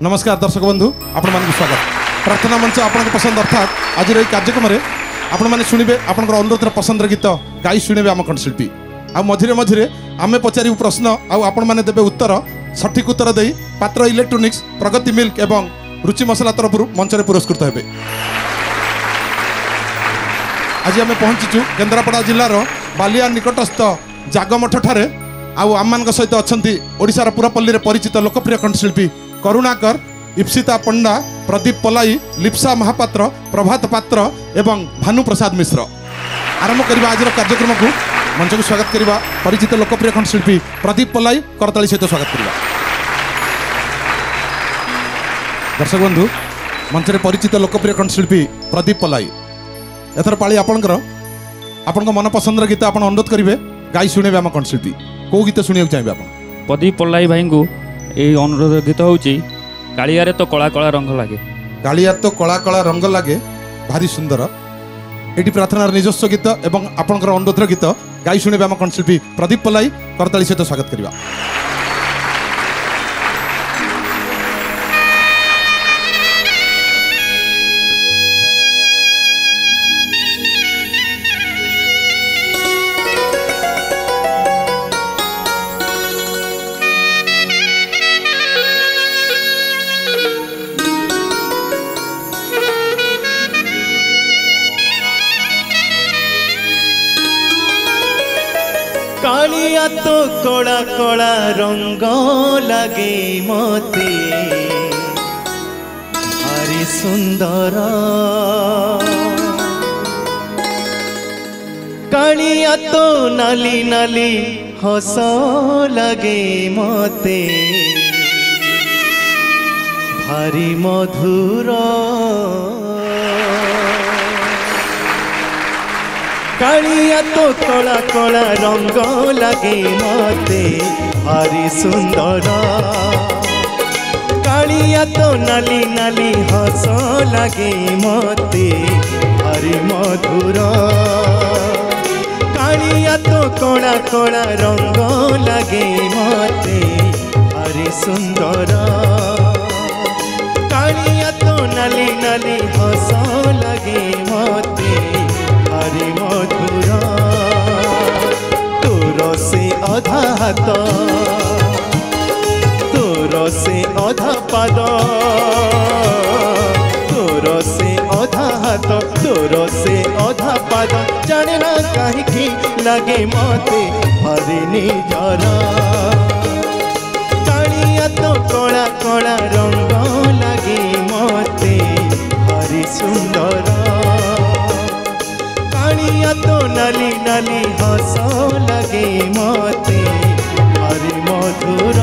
नमस्कार दर्शक बंधु आपण मान स्वागत प्रार्थना मंच आपण पसंद अर्थात आज कार्यक्रम में आपण मैंने शुणे आपण अनुरोध पसंद गीत गाई शुणे आम कंठशिल्पी आ मझिरे मझिरे आमे पचारू प्रश्न आपण मैंने देवे उत्तर सठिक उत्तर दे पात्र इलेक्ट्रोनिक्स प्रगति मिल्क एवं रुचि मसला तरफ मंच में पुरस्कृत हे। आज आम पहुंचीचु केन्द्रापड़ा जिलार बालिया निकटस्थ जागमठ ठारे आम सहित अच्छा ओडिशार पुरापल्ली में परिचित लोकप्रिय कंठशिल्पी करुणाकर इप्सिता पंडा प्रदीप पलाई लिप्सा महापात्र प्रभात पात्र एवं भानु प्रसाद मिश्र आरंभ करवा आज कार्यक्रम को मंच को स्वागत करवा परिचित लोकप्रिय कंठशिल्पी प्रदीप पलाई करताली सहित स्वागत करवा। दर्शक बंधु मंच में परिचित लोकप्रिय कंठशिल्पी प्रदीप पलाई एथर पाली आपण मन पसंद गीत आप अनुरोध करेंगे गाई शुणे आम कंठशिल्पी कौ गीत शुणा चाहिए आप प्रदीप पल्लाई भाई को ये अनुरोध गीत हूँ कालिया तो कला कला रंग लगे कालिया तो कला कला रंग लगे भारी सुंदर ये प्रार्थना निजस्व गीत एवं आपंकर अनुरोध गीत गाई शुणे आम कंठशिल्पी प्रदीप पल्लाई करताली सहित स्वागत करवा। कालिया तो कला कला रंग लगे मते भारी सुंदर कालिया तो नाली नाली हस लगे मते भारी मधुर कालिया तो कला कला रंग लगे मते भारी सुंदर कालिया तो नाली नाली हस लगे मते भारी मधुर कालिया तो कला कला रंग लगे मते भारी सुंदर कालिया तो नाली नाली हस लगे मते भारी मधुर तोर से अधा हाथ तोर से अधा पाद तोर से अधा हाथ तोर से अधा पाद जाने ना कहीं लगे मते भारी निजर कालिया तो कला कला रंग लगे मते भारी सुंदर कालिया तो नाली नाली हस लगे मते भारी मधुर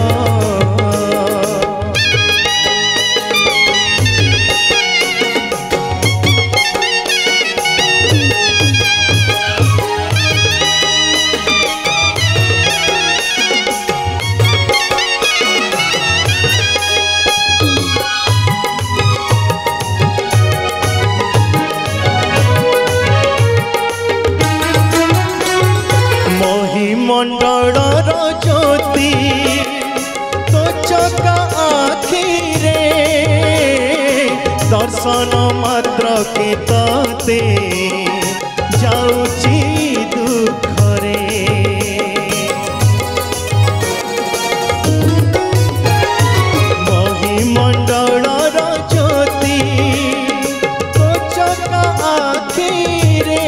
मंडल ज्योति तो चका आखिरे दर्शन मात्र के तते जाऊची दुखरे महिमंडल ज्योति तो चका आखिरे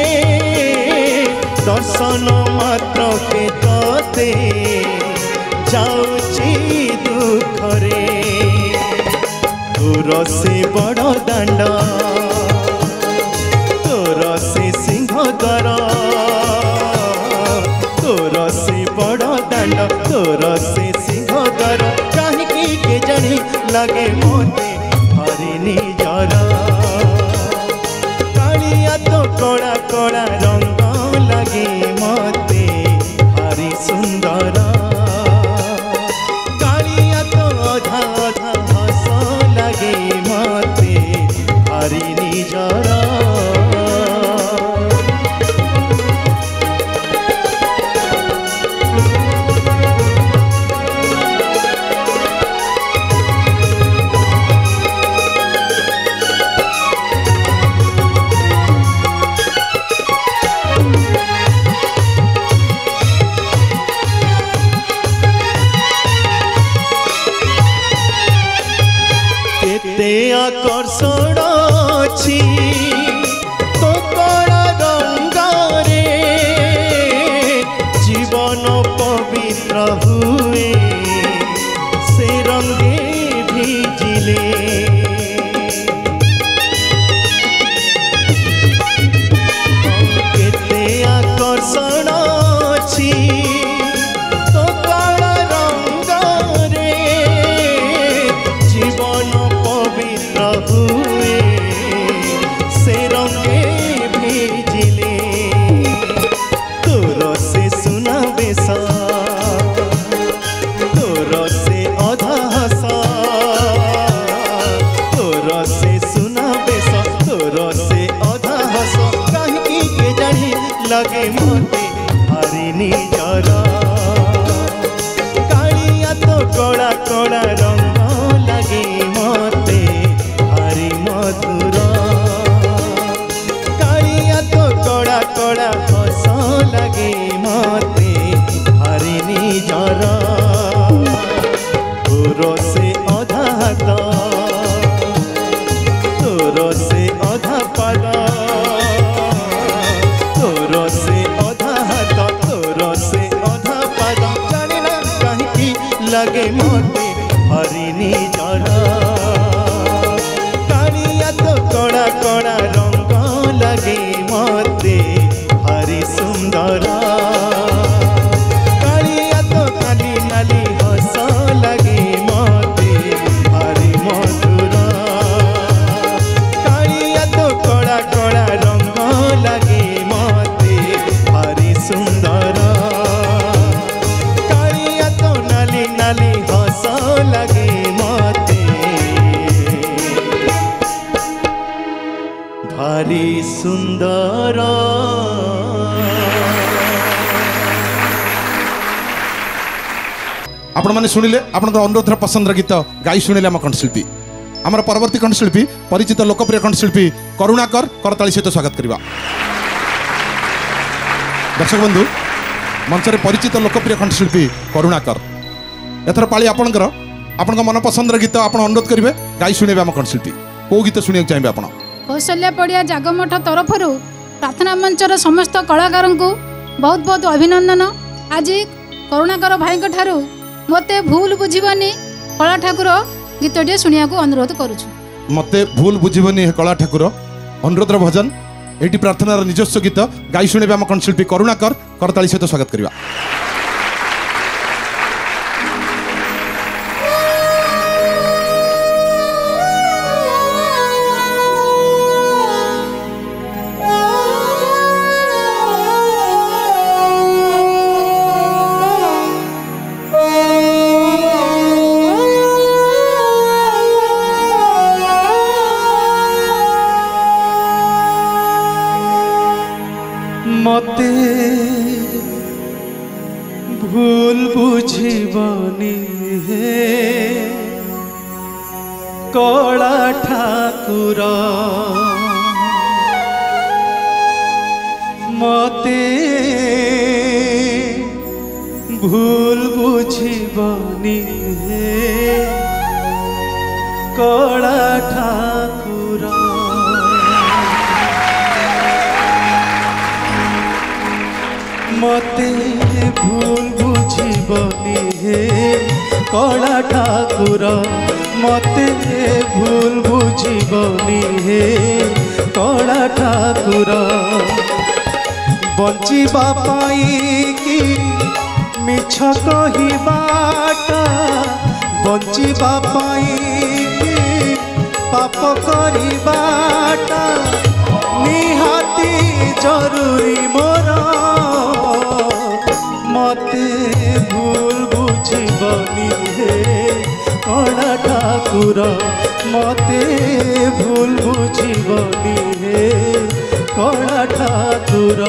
दर्शन मात्र के तते जाऊची दुखरे तोर से बड़ दांड तोर से सिंहद्वार तोर से बड़ दांड तोर से सिंहद्वार कहीं के जानी लगे मते भारी निजर कालिया तो कला कला रंग लगे मते भारी सुंदर कालिया तो अधा अधा हस लगे मते भारी निजर आकर्षण अछि तो कला रंगारे जीवन पवित्र हुए से रंगे भिजिले केते आकर्षण अछि तो कला रंगारे जीवन पवित्र हुए से रंगे भिजिले तोर से सुना बेसा तोर से अधा हसा तोर से सुना बेसा तोर से अधा हस कहीं के जानी लगे मते हरि निजर कालिया तो कड़ा कड़ा रंग लगे मते हरि मधुर कालिया तो कड़ा कड़ा हस लगे मते हरि निजर तोर से अधा हाथ तोर से अधा पाद तोर से अधा हाथ तोर से अधा पाद जानिना कहीं लगे मते हरि निजर कालिया तो कड़ा कड़ा रंग लगे मते हरि सुंदर कालिया तो नाली नाली हस लगे मते हरि मधुर कालिया तो कड़ा कड़ा रंग लगे मते हरि सुंदर कालिया तो नाली नाली हस लगे मते भारी सुंदर आपण मैंने शुणिले आपण अनुरोध पसंद गीत गाई शुणिले आम कंठशिल्पी आमर परवर्ती कंठशिल्पी परिचित लोकप्रिय कंठशिल्पी करुणाकर करताली सहित स्वागत करवा दर्शक बंधु मंचरे परिचित लोकप्रिय कंठशिल्पी करुणाकर एथर पाली आपणकर आपण मन पसंद गीत आपण अनुरोध करेंगे गाई शुणे आम कंठशिल्पी कौ गीत शुणा चाहिए आप कौशल्या पड़िया जागमठ तरफ प्रार्थना मंचर समस्त कलाकार को बहुत बहुत अभिनंदन आज करुणाकर भाई ठारू मते भूल बुझीबनी कला ठाकुर गीतटे शुणिया को अनुरोध करुछु मते भूल बुझीबनी कला ठाकुर अनुरोध भजन एटी प्रार्थनार निजस्व गीत गाई शुणे आम कंठशिल्पी करुणाकर करताली सहित स्वागत करवा मते भूल बुझीबनी हे कला ठाकुर मते भूल बुझीबनी हे कला ठाकुर मते भूल बुझीबनी हे कला ठाकुर मते भूल बुझीबनी हे कला ठाकुर बंचिबा पाई कि मिछ कहिबाटा बंचिबा पाई कि पाप करिबाटा निहाती जरूरी मोर मते भूल बुझीबनी हे कला ठाकुर मते भूल बुझीबनी हे कला ठाकुर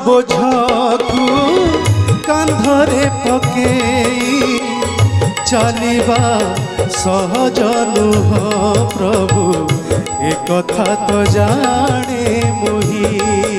बोझकु कांधरे पकेई चलिबा सहज नुह प्रभु ए कथा तो जाने मुही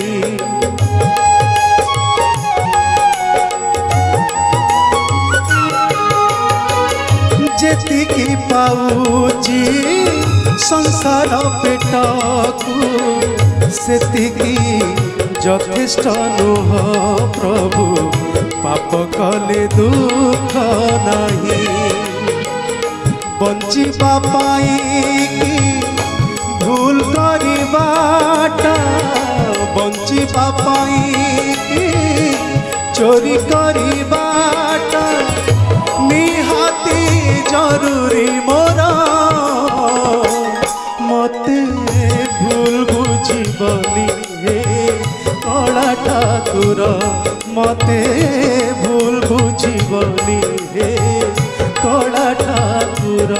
जेतिकी पाऊची संसार पेटकु सेतिकी यथेष्ट नुह प्रभु पाप कले दुख नहीं बंचिबा पाई भूल करिबाटा बंचिबा पाई चोरी करिबाटा निहाती जरूरी मोरा मते भूल बुझिबनी हे कला ठाकुर मते भूल बुझिबनी हे कला ठाकुर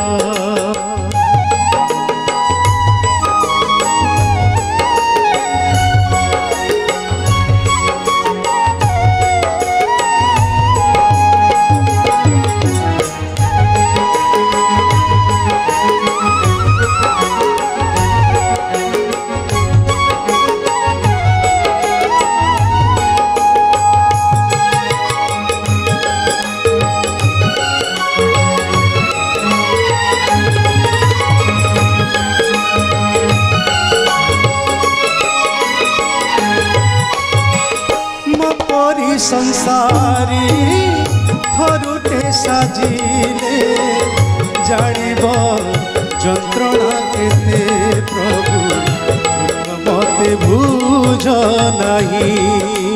संसारी थरुटे साजिले जानिब जंत्रणा केते प्रभु मते बुझ नहीं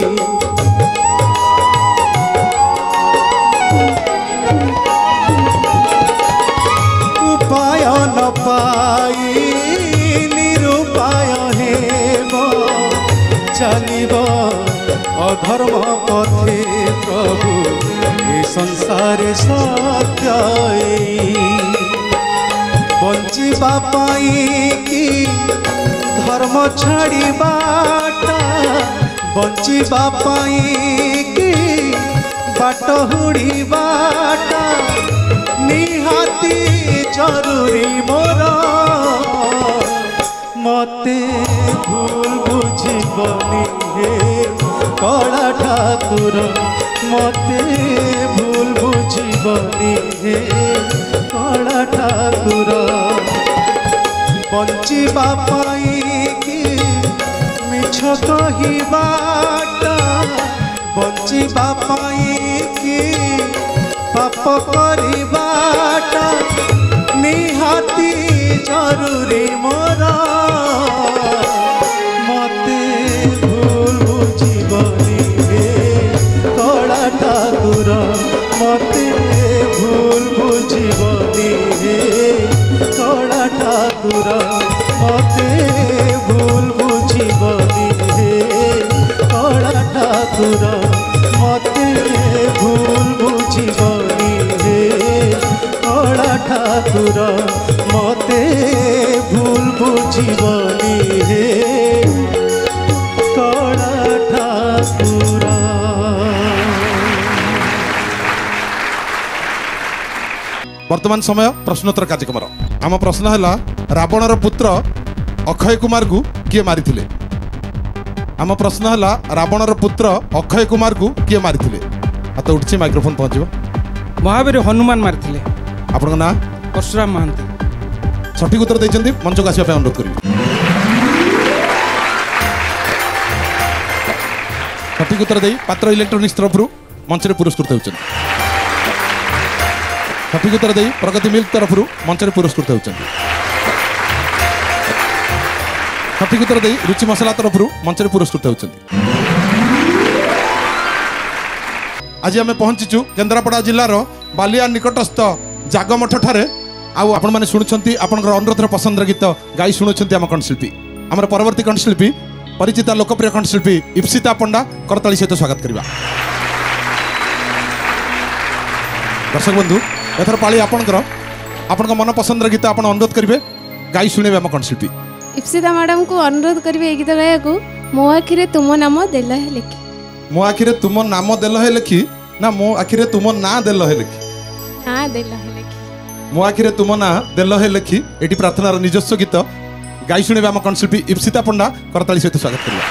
उपाय न पाई निरुपाय हेब चलिब अधर्म पथे प्रभु ए संसार सत्य बंचिबा पाई कि धर्म छाड़ीबाटा बंचिबा पाई कि बाट हुड़ीबाटा निहाती जरूरी मोरा मते भूल बुझिबनी हे कला ठाकुर मते भूल बुझिबनी हे कला ठाकुर बंचिबा पाई कि मिछ कहिबाटा बंचिबा पाई कि पाप करिबाटा निहाती जरूरी मोरा मते भूल बुझिबनी हे कला ठाकुर मते भूल बुझिबनी हे कला ठाकुर मते भूल बुझिबनी हे कला ठाकुर मते भूल बुझिबनी हे कला ठाकुर मते भूल बुझिबनी हे कला ठाकुर। वर्तमान समय प्रश्नोत्तर कार्यक्रम आम प्रश्न है रावणर पुत्र अक्षय कुमार को किए मारी आम प्रश्न है रावणर पुत्र अक्षय कुमार को किए मारी हाथ उठी माइक्रोफोन पहुंच महावीर हनुमान मारी आपण ना परशुराम महांती सठिक उत्तर देते मंच को आसपा अनुरोध करी सठिक उत्तर दे पात्र इलेक्ट्रोनिक्स तरफ मंच पुरस्कृत होती सठिक उत्तर दे प्रगति मिल्क तरफ मंच पुरस्कृत होती सठिक उत्तर दे रुचि मसला तरफ मंच पुरस्कृत होती आज आम पहुंचीचु केन्द्रापड़ा जिलार बालिया निकटस्थ जागमठ ठारे आउ आपण मैंने शुणुंट आपंकर अनुरोध पसंद गीत गाई शुणुंट आम कंठशिल्पी आम परवर्ती कंठशिल्पी परिचिता लोकप्रिय कंठशिल्पी इप्सिता पंडा करताली सहित स्वागत करवा। दर्शक बंधु एथर पाली आपंकर मन पसंद गीत आप अनुरोध करेंगे गाई शुणे आम कंठशिल्पी इप्सिता मैडम को अनुरोध करेंगे गीत गाया को मो आखिरे तुम नाम देला है लिखी। मो आखिरे तुम नाम देल है लिखी ना मो आखिरे तुम ना देल है लिखी ना देला है लेखि मो आखिरे तुम ना देल है लिखी एटी प्रार्थनार निजस्व गीत गाई शुणे आम कंठशिल्पी इप्सिता पंडा करताली सहित स्वागत करिया।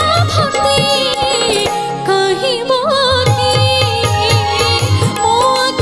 मोह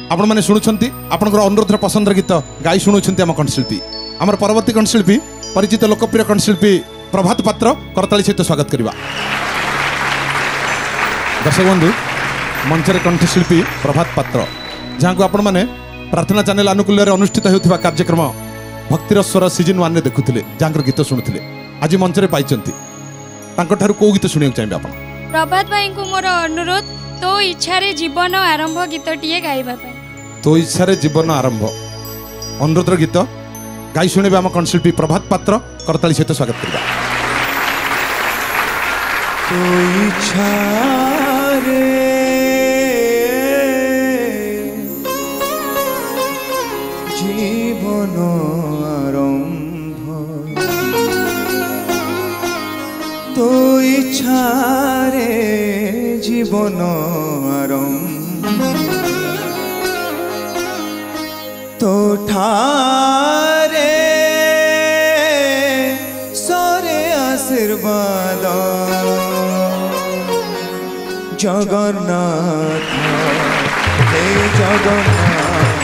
आपण मैंने शुणुंट आपंकर अनुरोध पसंद गीत गाई शुणुंट आम कंठशिल्पी आम परवर्ती कंठशिल्पी परिचित लोकप्रिय कंठशिल्पी प्रभात पात्र करताली सहित स्वागत करवा। दर्शक बंधु मंचर कंठशिल्पी प्रभात पात्र जहाँ को आपण मैंने प्रार्थना चैनल आनुकूल्य अनुष्ठित होता कार्यक्रम भक्तिर स्वर सीजन 1 देखुले जहाँ गीत शुणुले आज मंचरे पाइंट कौ गीत शुणा चाहिए आप प्रभात भाई को मोर अनुरोध तो इच्छा रे जीवन आरंभ गीतटिए गाइबा पाई। तो इच्छा रे जीवन आरंभ अनुरोध गीत गाई शुणे आम कंठशिल्पी प्रभात पात्र करताली सहित स्वागत करवा। तो इच्छा रे जीवन आरंभ तो इच्छा रे जीवन आरंभ तो ठारे सरे आशीर्वाद जगन्नाथ हे जगन्नाथ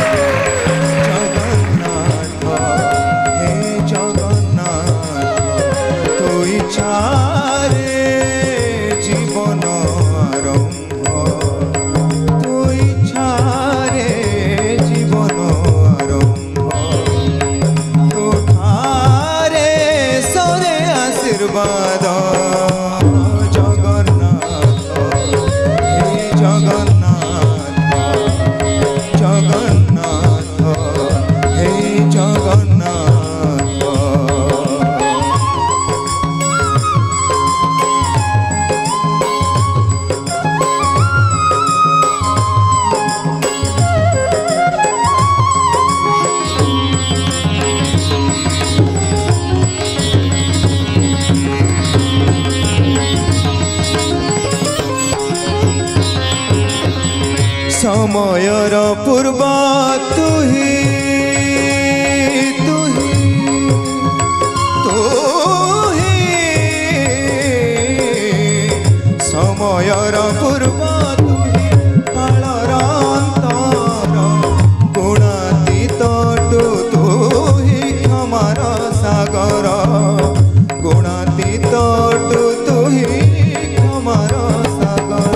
जगन्नाथ हे जगन्नाथ तो इच्छा रे जीवन आरंभ तो इच्छा रे जीवन आरंभ तो ठारे सरे आशीर्वाद समयर पूर्व तुही समयर पूर्व तुही कालर अंतर गुणातीत तुही क्षमार सागर गुणातीत तुही क्षमार सागर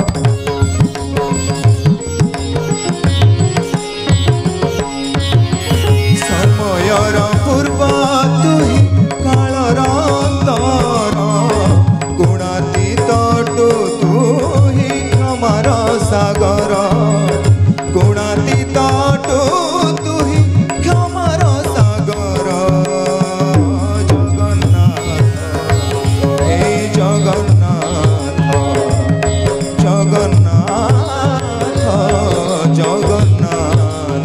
समयर पूर्व तुही कालर अंतर गुणातीत तुही क्षमार सागर गुणातीत तुही क्षमार सागर जगन्नाथ हे जगन्नाथ जगन्नाथ जगन्नाथ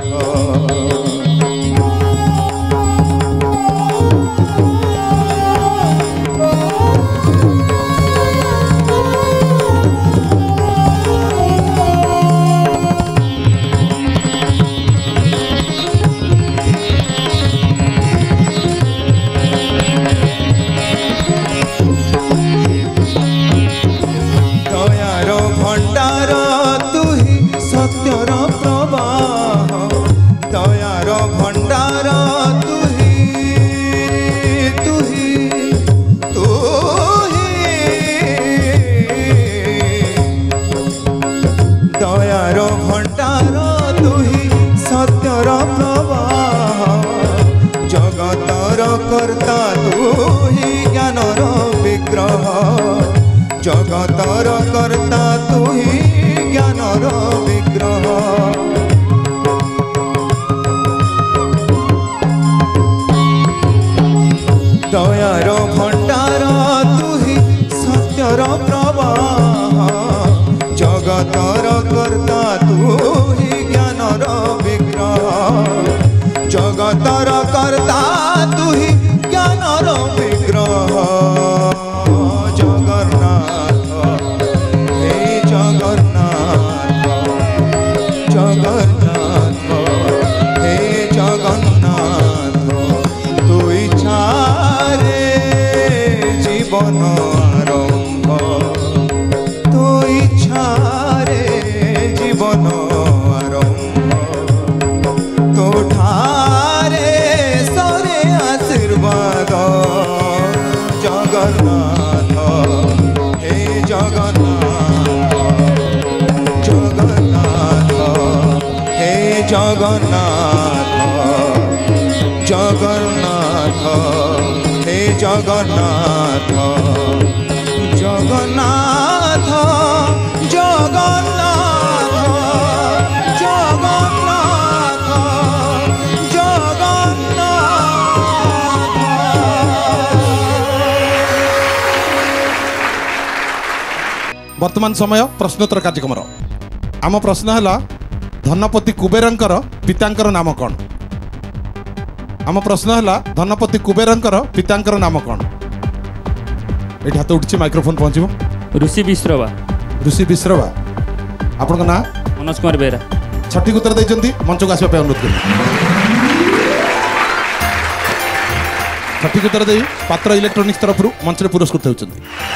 दयार भंडार तुही सत्यर प्रवाह दयार भंडार तुही दयार भंडार तुही सत्यर प्रवाह जगतर कर्ता तुही ज्ञानर विग्रह जगतर कर्ता तुही ज्ञानर विग्रह दयार भंडार तुही सत्यर प्रवाह जगतर कर्ता तुही ज्ञानर विग्रह जगतर कर्ता तुही ज्ञानर विग्रह जगन्नाथ हे जगन्नाथ जगन्नाथ हे जगन्नाथ तु इच्छा रे जीवन आरंभ तु इच्छा रे जीवन आरंभ आशीर्वाद जगन्नाथ हे जगन्नाथ जगन्नाथ हे जगन्नाथ जगन्नाथ हे जगन्नाथ जगन्नाथ जगन्नाथ जगन्नाथ जगन्नाथ। वर्तमान समय प्रश्नोत्तर कार्यक्रम आम प्रश्न है धनपति कुबेरंकर पितांकर नाम कौन। आम प्रश्न है धनपति कुबेरंकर पितांकर नाम कौन। ये हाथ उठी माइक्रोफोन पहुँच ऋषि विश्रवा। ऋषि विश्रवा आपण ना मनोज कुमार बेहरा सठिक उत्तर देते मंच को आसवा अनुरोध कर सठिक उत्तर दे पात्र इलेक्ट्रोनिक्स तरफ मंच में पुरस्कृत होती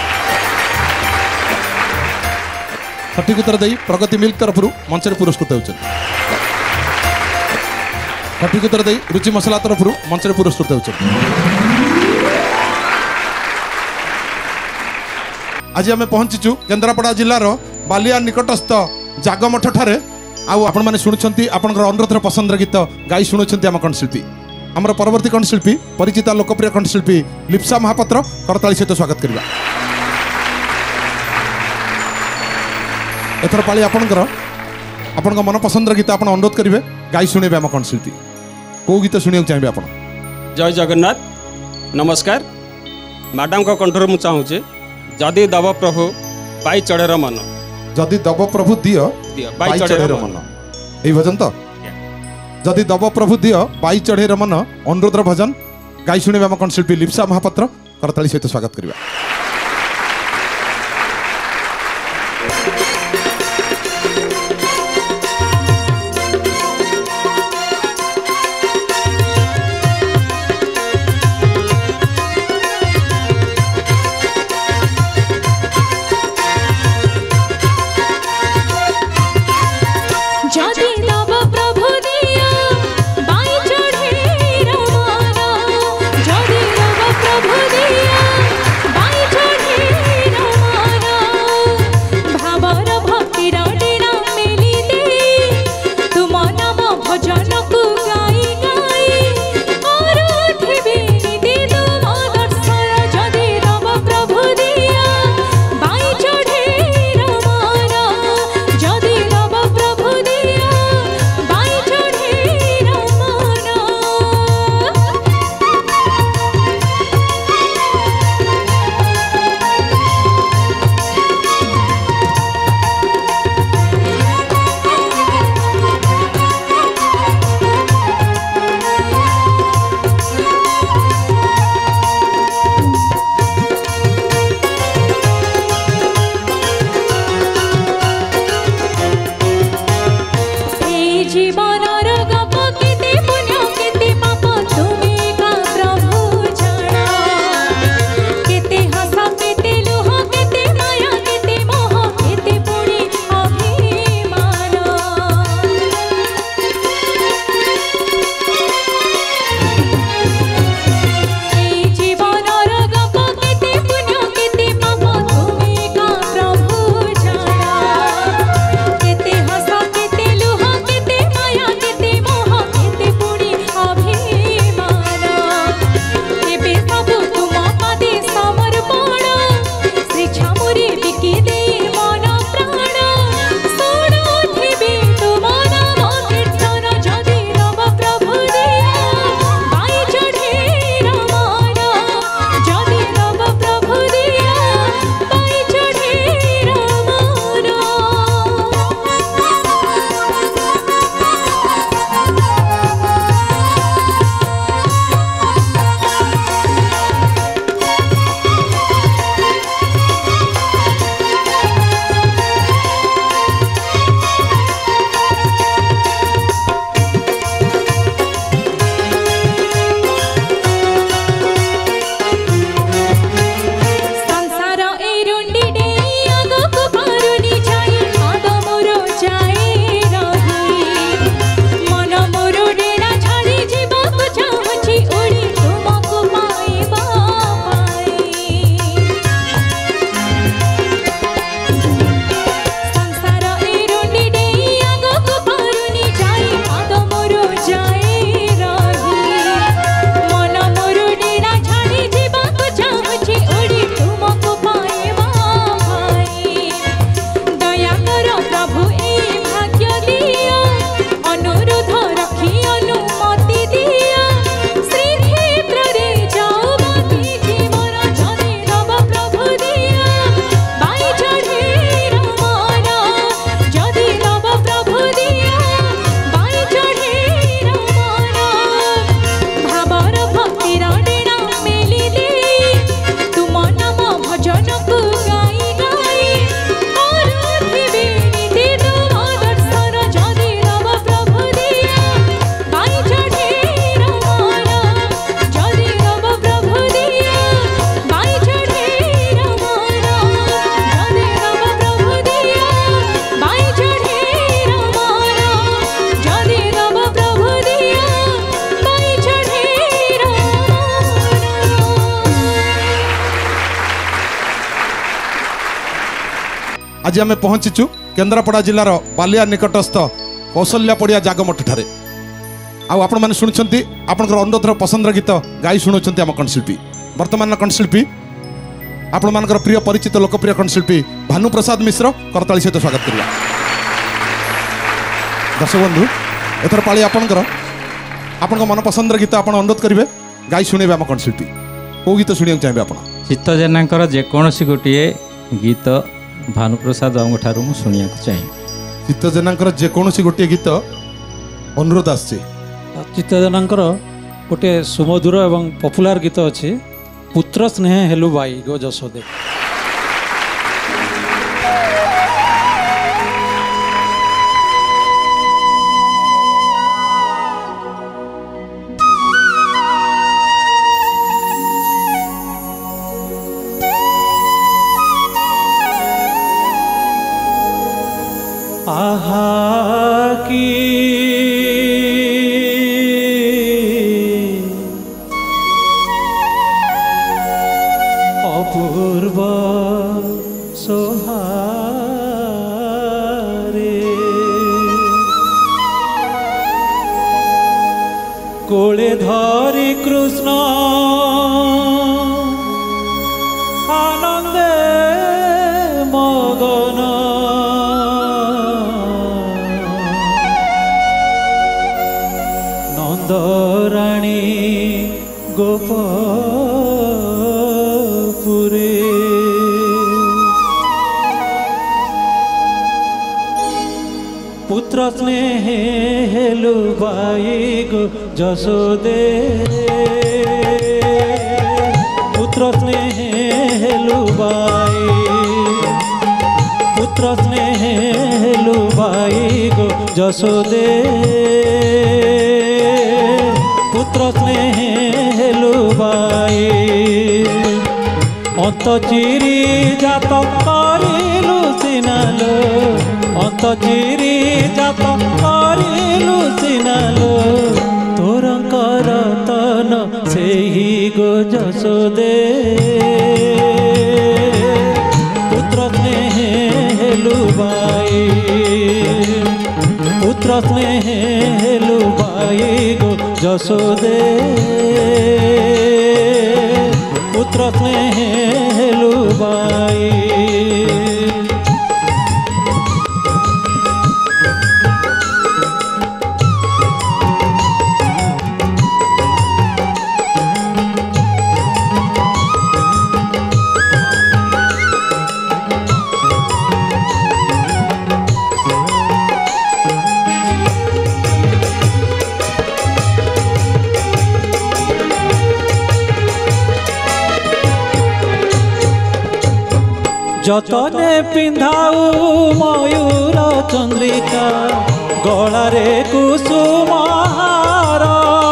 सठिक उत्तर दे प्रगति मिल्क तरफ मंच में पुरस्कृत होती सठिक उत्तर दे रुचि मसला तरफ मंच में पुरस्कृत होती। आज आम पहुंचीचु केन्द्रापड़ा जिलार बालिया निकटस्थ जागमठ ठारे आपण मैंने शुणुंट आपंकर अनुरोधर पसंद गीत गाई शुणुंट आम कंठशिल्पी आमर परवर्ती कंठशिल्पी परिचिता लोकप्रिय कंठशिल्पी लिप्सा महापात्र करताली सहित स्वागत करवा। एथर पाली आपंकर आपण मन पसंद गीत आप अनुरोध करेंगे गाई शुणे आम कंठशिल्पी कौ गीत शुणा चाहिए आप। जय जगन्नाथ नमस्कार मैडम का कंठर मु चाहूँचे जदि दब प्रभु पाई चढ़ेर मन जदि दब प्रभु दियो बाई चढ़ेर मन यही भजन तो जदि दब प्रभु दियो बाई चढ़ेर मन अनुरोधर भजन गाई शुणे आम कंठशिल्पी लिप्सा महापात्र करताली सहित स्वागत करवा। बाई आज आम पहुँचीचु केन्द्रापड़ा जिलार बालिया निकटस्थ कौशल्या पड़िया जागमठ ठारे आपण मैंने शुणुंट आपंकर अनुरोधर पसंदर गीत गाई शुणुंट आम कंठशिल्पी वर्तमान कंठशिल्पी आपण मानकर प्रिय परिचित लोकप्रिय कंठशिल्पी भानुप्रसाद मिश्र करताली सहित स्वागत करिया। दर्शक बंधु एथर पाली आपणकर आपण मन पसंदर गीत आपण अनुरोध करेंगे गाई शुणेबे आम कंठशिल्पी कौ गीत शुणा चाहिए आप चित्त जेनाकर जेकोसी गोटे गीत भानुप्रसाद ठारू मु शुणा चाहिए। चित्त जेनाकर जेकोसी गोटे गीत अनुरोध आसছে चित्त जेनाकर गोटे सुमधुर एवं पपुलार गीत अच्छे पुत्र स्नेह हेलु बाई गो जशोदे। आहा की अपूर्व सोहारे कोले धरी कृष्ण आनंदे मगन नंदराणी गोपपुरे पुत्र स्नेह हेलु बाई गो जशोदे पुत्र स्नेह हेलु बाई पुत्र स्नेह हेलु बाई गो जशोदे पुत्र स्नेह हेलु बाई अंत चिरी जात करिलु सिनालो अंत चिरी जात करिलु सिनालो तोर करतन सेही गो जशोदे पुत्र स्नेह हेलु बाई पुत्र स्नेह हेलु बाई गो जशोदे पुत्र स्नेह हेलु बाई। जतने पिंधाऊ मयूर चंद्रिका गलारे कुसुमहार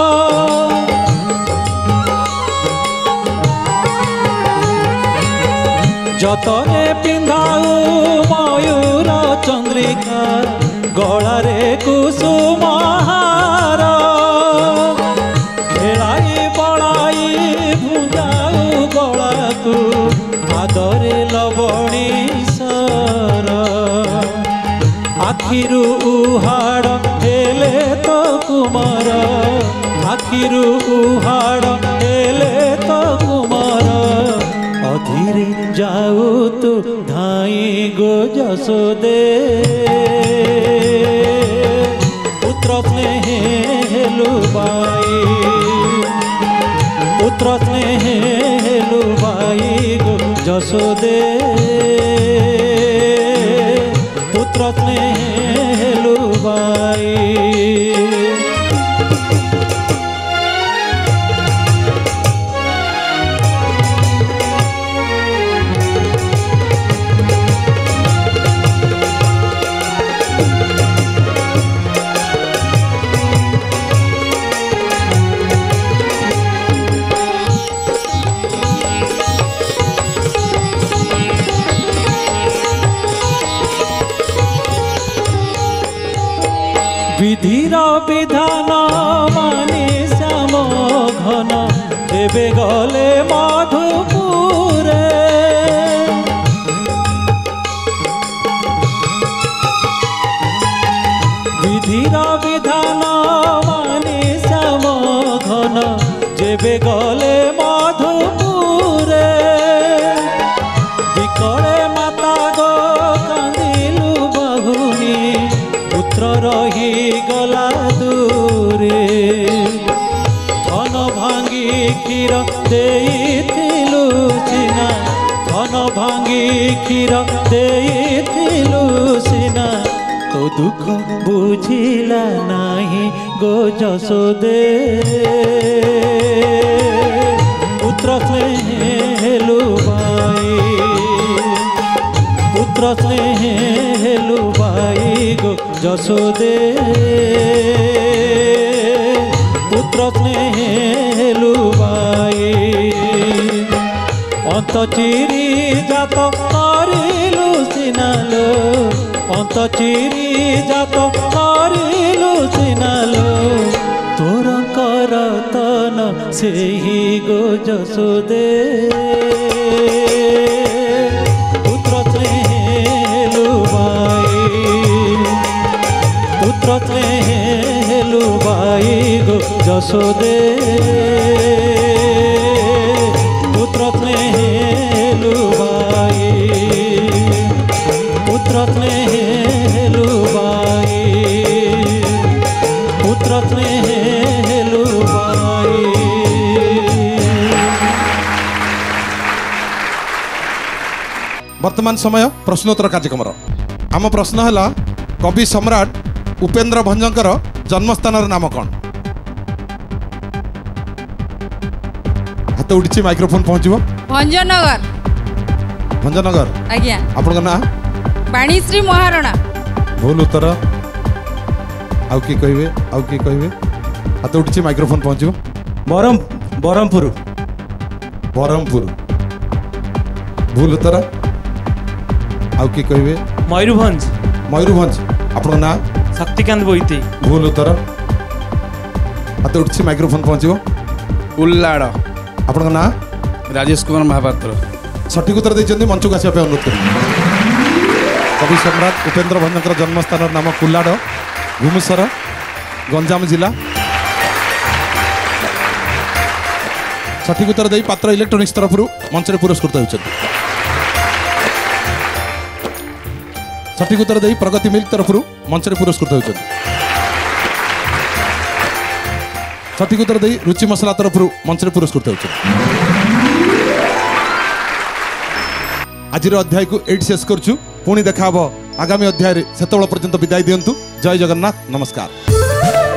जतने पिंधाऊ मयूर चंद्रिका गलारे कुसुमहार खेलाई बड़ाई भुंजाऊ गलाकू आदरे लवणी सर आखिरु उहाड़ हेले तो कुमार आखिरु उहाड़ हेले तो कुमार अधीरे जाऊ तू धाई गो जशोदे पुत्र स्नेह हेलु बाई पुत्र स्नेह हेलु बाई गो जशोदे पुत्र स्नेह हेलु बाई। विधिर विधान मानि श्याम घन देवे गले मधुपुरे केबे गले मधुपुरे बिकले माता गो कांदिलु बहुनी पुत्र रही गला दूरे धन भांगी क्षीर देइथिलु सिना धन भांगी क्षीर देइथिलु सिना तो दुख बुझिला नाही गो जसोदे पुत्र स्नेह हेलु बाई पुत्र स्नेह हेलु बाई गो जसोदे पुत्र स्नेह हेलु बाई अंत चिरी जात मारिलु सिनालो अंत चिरी जात मारिलु सिनालो तोर करतन सेही गो जसोदे पुत्र स्नेह हेलु बाई पुत्र स्नेह हेलु बाई गो जसोदे पुत्र स्नेह हेलु बाई पुत्र स्नेह हेलु बाई पुत्र स्नेह हेलु बाई। वर्तमान समय प्रश्नोत्तर कार्यक्रम आम प्रश्न है कवि सम्राट उपेन्द्र भंजकर जन्मस्थान नाम कौन? हाथ उठी माइक्रोफोन पहुँचो। भंजनगर। भंजनगर आज्ञा आपन ना वाणीश्री महाराणा। भूल उत्तर आउ कि कहबे आउ कि कहबे हाथ उठी माइक्रोफोन पहुँचो। बरहमपुर। बरहमपुर भूल उत्तर आउ कि कहबे मयूरभंज। मयूरभंज आपन ना शक्तिकांत बोईती। भूल उत्तर हाथ उठी माइक्रोफोन पहुँचो। उल्लाड़ आपन ना राजेश कुमार महापात्र। सठिक उत्तर देते मंच को आसपा अनुरोध कर कवि सम्राट उपेन्द्र भंजकर जन्मस्थान नाम कुल्लाड़ भूमेश्वर गंजाम जिला। सठिक उत्तर दे पात्र इलेक्ट्रोनिक्स तरफ मंच पुरस्कृत होती। सठिक उत्तर दे प्रगति मिल्क तरफ मंच पुरस्कृत होती। सठिक उत्तर दे रुचि मसला तरफ मंच पुरस्कृत होती। आज अध्याय को एट शेष करुँ पुणी देखा आगामी अध्याय से पर्यंत विदाय दिंतु। जय जगन्नाथ नमस्कार।